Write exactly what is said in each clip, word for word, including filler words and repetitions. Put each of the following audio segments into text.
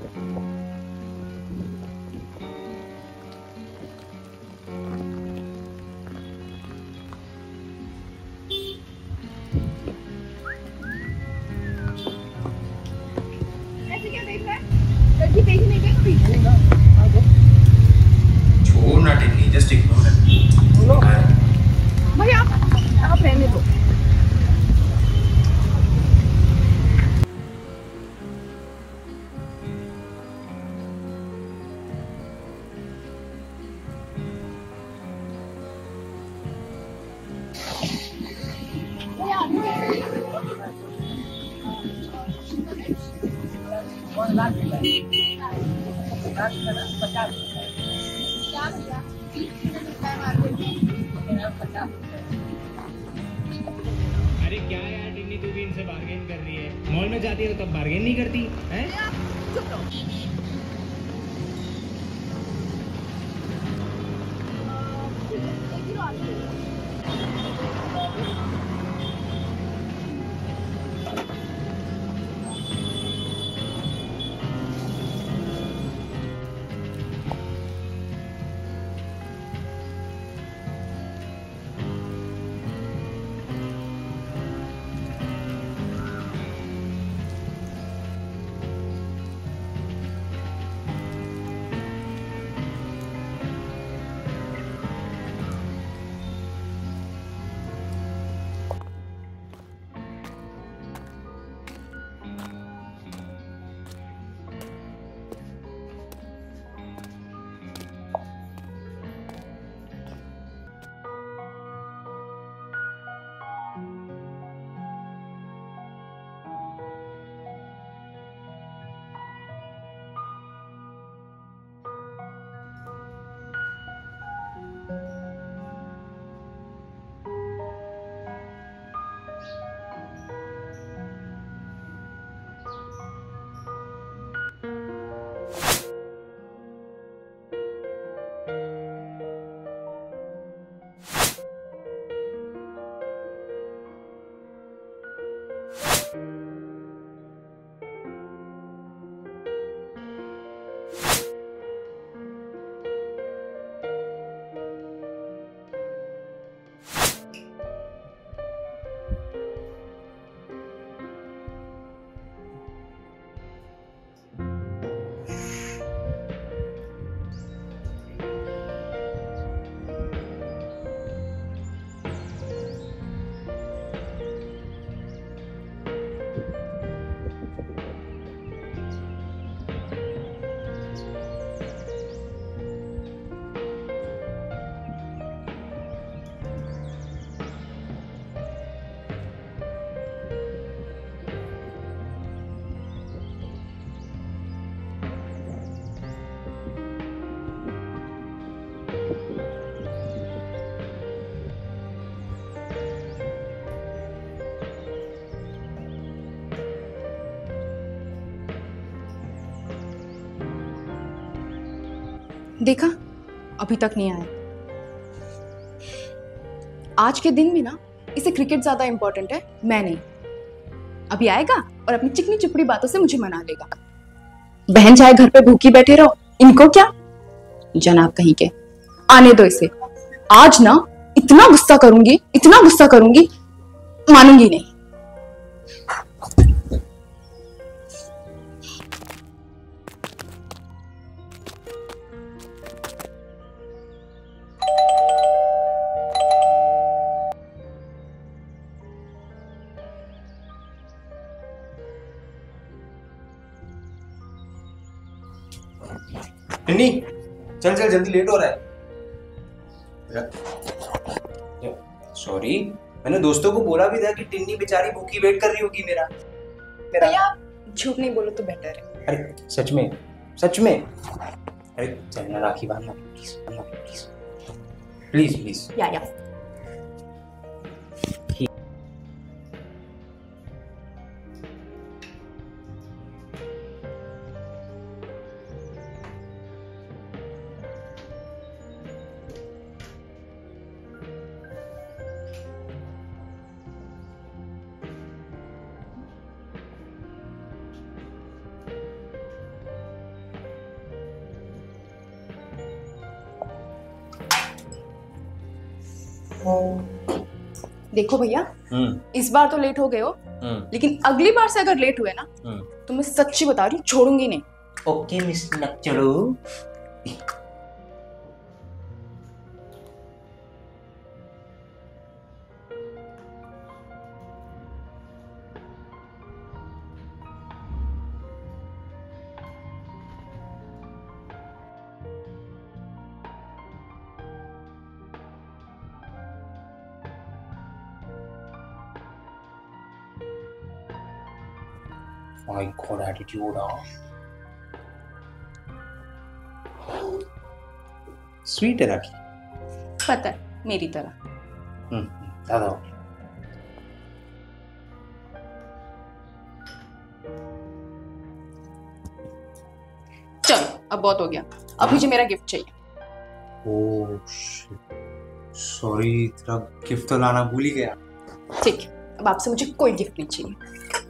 ऐसे क्या देख रहा है? लड़की देख नहीं गई कभी? छोड़ ना टिन्नी, जस्ट इग्नोर इट। भाई आप आप रहने दो। अरे क्या यार टिन्नी, तू भी इनसे बार्गेन कर रही है? मॉल में जाती है तो तब बार्गेन नहीं करती है? चुप रहो। देखा, अभी तक नहीं आया। आज के दिन भी ना इसे क्रिकेट ज्यादा इंपॉर्टेंट है, मैं नहीं। अभी आएगा और अपनी चिकनी चुपड़ी बातों से मुझे मना लेगा। बहन चाहे घर पे भूखी बैठे रहो, इनको क्या, जनाब कहीं के। आने दो इसे। आज ना इतना गुस्सा करूंगी, इतना गुस्सा करूंगी, मानूंगी नहीं। टिन्नी चल चल, जल्दी लेट हो रहा है। सॉरी, मैंने दोस्तों को बोला भी था कि टिन्नी बेचारी भूखी वेट कर रही होगी मेरा। भैया झूठ नहीं बोलो तो बेटर है। अरे सच में, सच में। अरे चलना, राखी बांधना प्लीज, प्लीज प्लीज प्लीज। या या देखो भैया, हम्म इस बार तो लेट हो गए हो, लेकिन अगली बार से अगर लेट हुए ना तो मैं सच्ची बता रही हूँ, छोड़ूंगी नहीं। ओके मिस नक्चड़ू। My God, attitude, huh? Sweet है राखी। पता है, मेरी तरह। हम्म दादा हो गया। चलो अब बहुत हो गया, अब मुझे मेरा गिफ्ट चाहिए। ओह शिट, सॉरी, तेरा गिफ्ट तो लाना भूल ही गया। ठीक है, अब आपसे मुझे कोई गिफ्ट नहीं चाहिए।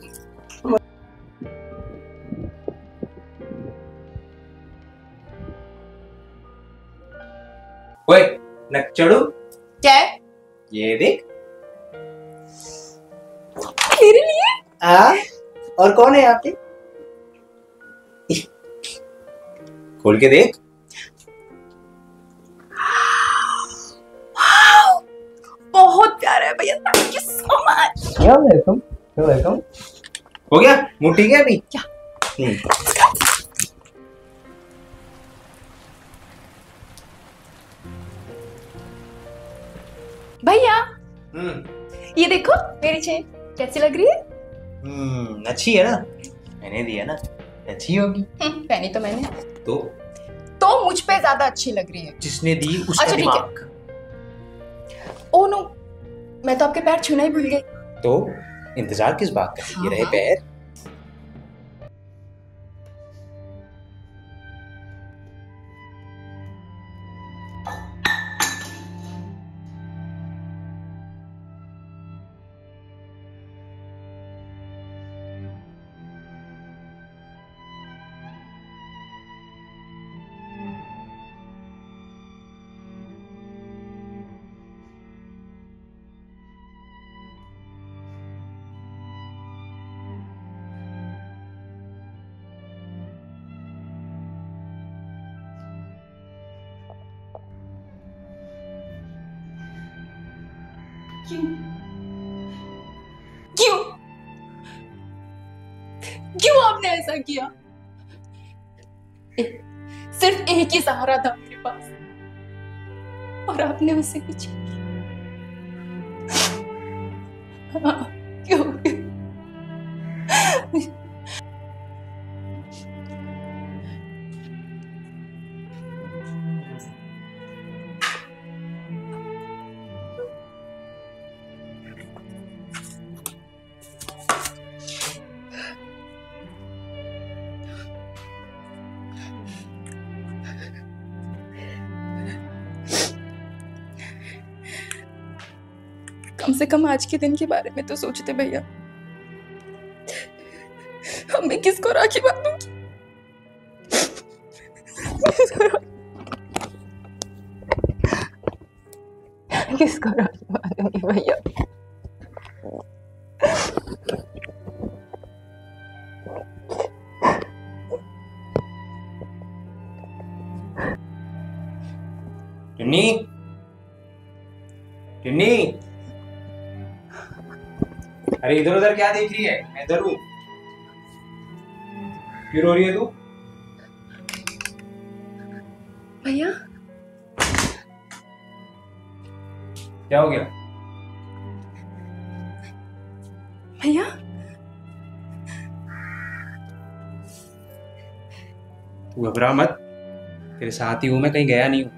ओए नक्चड़ू, क्या है? ये देख। मेरे लिए? आ? और कौन है यहाँ पे? खोल के देख। बहुत प्यारा है भैया, thank you so much. You're welcome. You're welcome. हो गया? मुंह ठीक है अभी? क्या? भैया, हम्म ये देखो मेरी चेन कैसी लग रही है? हम्म अच्छी है ना, मैंने दिया ना, अच्छी होगी। पहनी तो मैंने। तो तो मुझ पे ज्यादा अच्छी लग रही है। जिसने दी उसका अच्छा, ठीक है। दिमाग। ओ नो, मैं तो आपके पैर छूना ही भूल गई। तो इंतजार किस बात का? हाँ, ये रहे हाँ। पैर। क्यों? क्यों? क्यों आपने ऐसा किया? एक, सिर्फ एक ही सहारा था मेरे पास और आपने उसे कुछ हाँ, क्यों? कम से कम आज के दिन के बारे में तो सोचते भैया। अब मैं किसको राखी बांधूंगी? किसको राखी बांधूंगी भैया? टिन्नी, टिन्नी, अरे इधर उधर क्या देख रही है? मैं इधर हूँ। क्यों रो रही है तू? भैया क्या हो गया? भैया तू घबरा मत, तेरे साथ ही हूं मैं, कहीं गया नहीं हूं।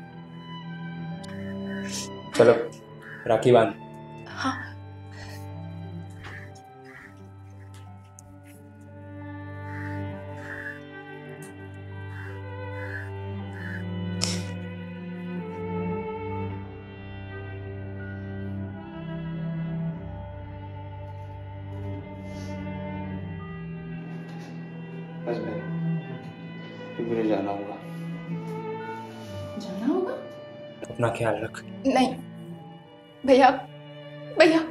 चलो राखी बांध। हाँ। बस भाई, मुझे जाना होगा। जाना होगा? अपना ख्याल रख। नहीं, भैया भैया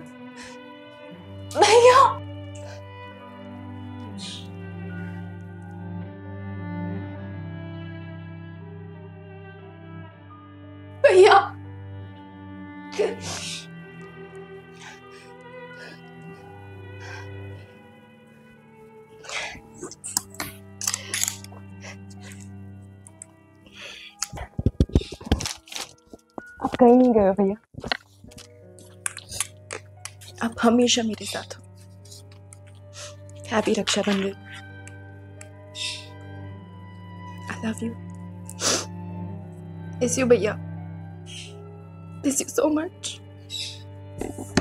भैया भैया आप कहीं नहीं गए हो भैया, आप हमेशा मेरे साथ हो। Happy Rakshabandhan. I love you. Miss you भैया, मिस यू सो मच।